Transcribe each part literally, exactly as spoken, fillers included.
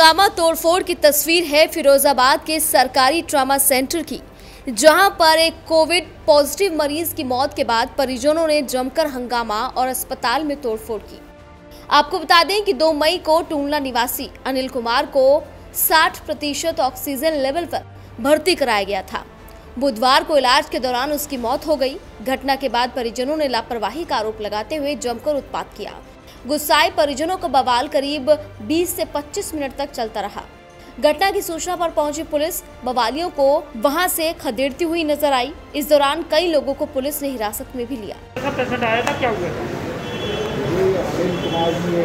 हंगामा तोड़फोड़ की तस्वीर है फिरोजाबाद के सरकारी ट्रॉमा सेंटर की, जहां पर एक कोविड पॉजिटिव मरीज की मौत के बाद परिजनों ने जमकर हंगामा और अस्पताल में तोड़फोड़ की। आपको बता दें कि दो मई को टूंडला निवासी अनिल कुमार को साठ प्रतिशत ऑक्सीजन लेवल पर भर्ती कराया गया था। बुधवार को इलाज के दौरान उसकी मौत हो गई। घटना के बाद परिजनों ने लापरवाही का आरोप लगाते हुए जमकर उत्पात किया। गुस्साए परिजनों का बवाल करीब बीस से पच्चीस मिनट तक चलता रहा। घटना की सूचना पर पहुंची पुलिस बवालियों को वहां से खदेड़ती हुई नजर आई। इस दौरान कई लोगों को पुलिस ने हिरासत में भी लिया। पेशेंट आया था, क्या हुआ था? अनिल कुमार जी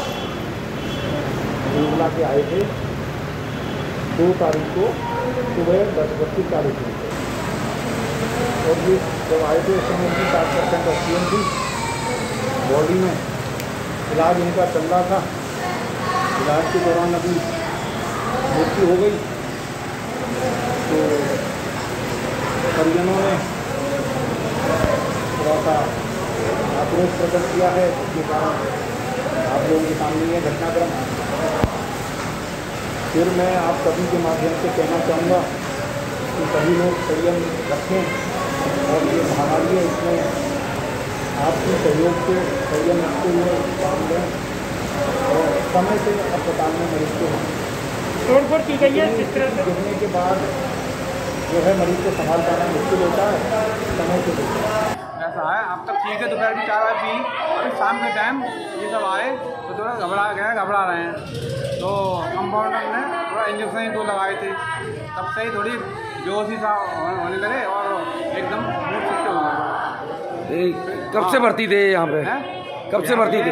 टूंडला के आए थे दो तारीख को सुबह दस बत्तीस तारीख को, और ये जब आए थे उस समय उनकी साठ परसेंट ऑक्सीजन थी बॉडी में। इलाज इनका चल रहा था। इलाज के दौरान अभी मृत्यु हो गई, तो परिजनों ने थोड़ा सा आक्रोश प्रकट किया है, जिसके कारण आप लोगों के सामने ये घटनाक्रम। फिर मैं आप सभी के माध्यम से कहना चाहूँगा कि सभी लोग संयम रखें और ये महामारी है, इसमें आपके सहयोग से संयम रखते हुए काम लें और समय से अस्पताल में मरीज को तोड़फोड़ की गई है। जिस तरह से गिरने के बाद जो है मरीज को संभाल पाना मुश्किल होता है, समय से होता है। ऐसा है, अब तक ठीक है, दोपहर की चाय पी, अभी शाम के टाइम ये सब आए तो थोड़ा घबरा गए घबरा रहे हैं, तो कंपाउंडर ने थोड़ा इंजेक्शन दो लगाए थे, तब से ही थोड़ी बेहोशी सा होने लगे और एकदम मूड शिफ्ट हो गए। कब से भर्ती थे यहाँ पे? कब से भर्ती थे?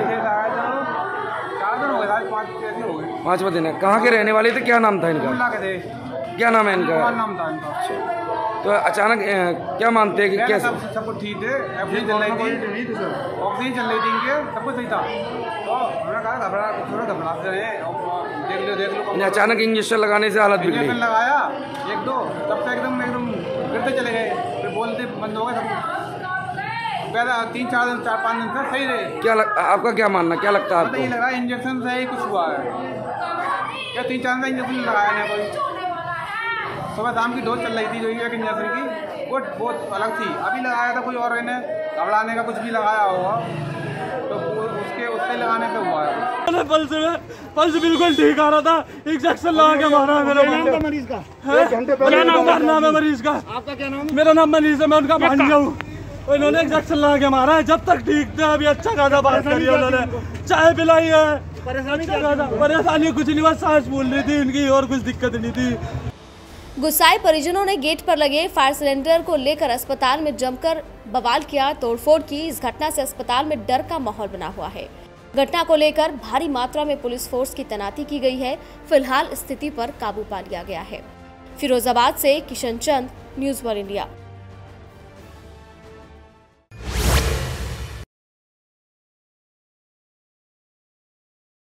चार दिन हो गए, पाँच दिन हो गए। पाँचवा दिन है। कहाँ के रहने वाले थे? क्या नाम था इनका? के थे। क्या नाम है इनका? नाम था इनका। तो अचानक क्या मानते हैं कि कैसे? सब सब कुछ ठीक थे, ऑक्सीजन चल रही थी, ऑक्सीजन चल रही थी इनके, सब कुछ सही था। तो उन्होंने कहा घबरा थोड़ा घबराते रहे, देख लो देख लो। अचानक इंजेक्शन लगाने से हालत बिगड़ी। इंजेक्शन लगाया एक दो, तब से एकदम एकदम गिरते चले गए, फिर बोलते बंद हो गए सब। तीन चार दिन चार पाँच दिन तक सही रहे। क्या लग, आपका क्या मानना, क्या लगता है आपको? ये लगा इंजेक्शन से ही कुछ हुआ है क्या? तीन चार दिन इंजेक्शन लगाया नहीं कोई। सुबह शाम की डोज चल रही थी जो एक इंजेक्शन की, वो बहुत अलग थी। अभी लगाया था कोई और, इन्हें घबराने का कुछ भी लगाया होगा तो उसके उससे लगाने से हुआ है। पल्स में पल्स बिल्कुल ठीक आ रहा था, इंजेक्शन लगा के मारा है मेरे नाम का मरीज का। क्या नाम है मरीज का? आपका क्या नाम? मेरा नाम मनीष है, मैं उनका भांजा हूँ। उन्होंने इंजेक्शन लगा के मारा है, जब तक ठीक थे। अभी अच्छा खासा बात करी उन्होंने, चाय पिलाई है। परेशानी परेशानी कुछ नहीं, बस सांस फूल रही थी इनकी, और कुछ दिक्कत नहीं थी। गुस्साए परिजनों ने गेट पर लगे फायर सिलेंडर को लेकर अस्पताल में जमकर बवाल किया, तोड़फोड़ की। इस घटना से अस्पताल में डर का माहौल बना हुआ है। घटना को लेकर भारी मात्रा में पुलिस फोर्स की तैनाती की गई है। फिलहाल स्थिति पर काबू पा लिया गया है। फिरोजाबाद से Kishan Chand, news one India.